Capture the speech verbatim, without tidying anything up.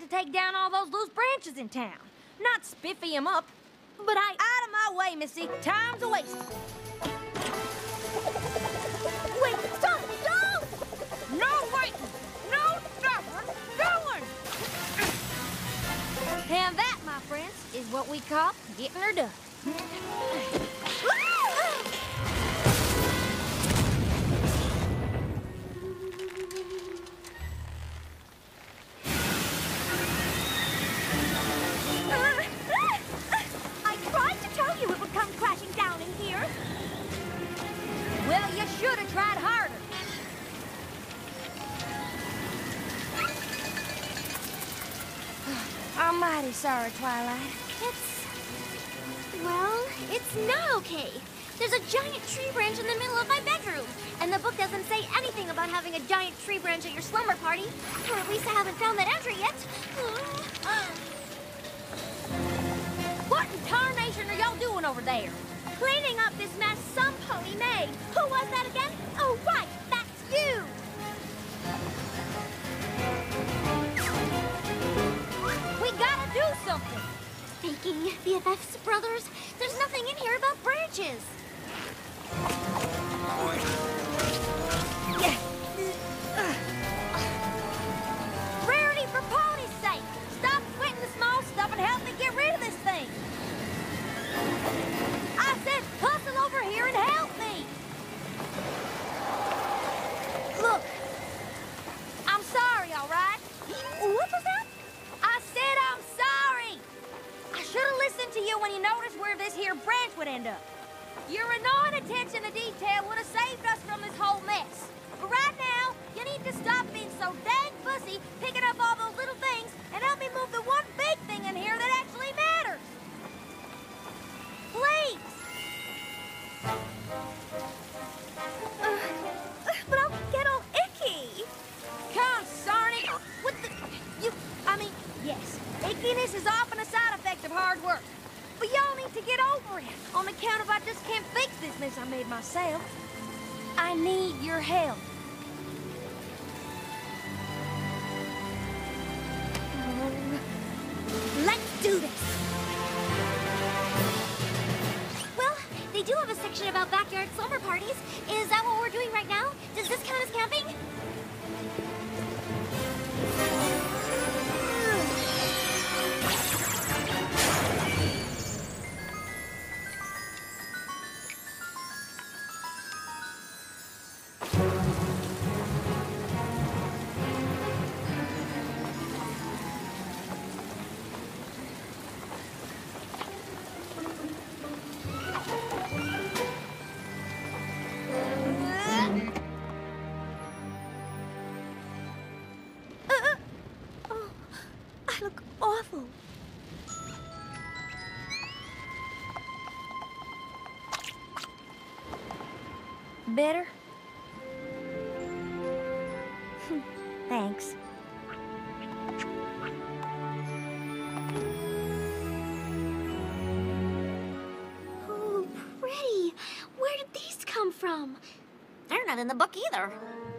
to take down all those loose branches in town, not spiffy them up. But I... Out of my way, Missy. Time's a waste. Wait, stop! Don't! No waiting! No stopping! Going! And that, my friends, is what we call getting her done. Well, you should have tried harder. I'm mighty sorry, Twilight. It's... well, it's not okay. There's a giant tree branch in the middle of my bedroom, and the book doesn't say anything about having a giant tree branch at your slumber party. Or at least I haven't found that entry yet. What in tarnation are y'all doing over there? Cleaning up this mess some pony made. Who was that again? Oh, right, that's you! We gotta do something! Thinking, B F Fs, brothers, there's nothing in here about branches. Rarity, for pony's sake! Stop sweating the small stuff and help me get rid of this thing! I said hustle over here and help me! Look, I'm sorry, all right? What was that? I said I'm sorry! I should have listened to you when you noticed where this here branch would end up. Your annoying attention to detail would have saved us from this whole mess. But right now, you need to stop being so dang fussy, picking up all those little things, and help me move the one big thing in here that actually matters. Please! Uh, but I'll get all icky. Consarn it! What the... You... I mean, yes, ickiness is often a side effect of hard work. But y'all need to get over it, on account of I just can't fix this mess I made myself. I need your help. Um, let's do this. Well, they do have a section about backyard slumber parties. Is that what we're doing right now? Does this count as camping? Better? Thanks. Oh, pretty. Where did these come from? They're not in the book either.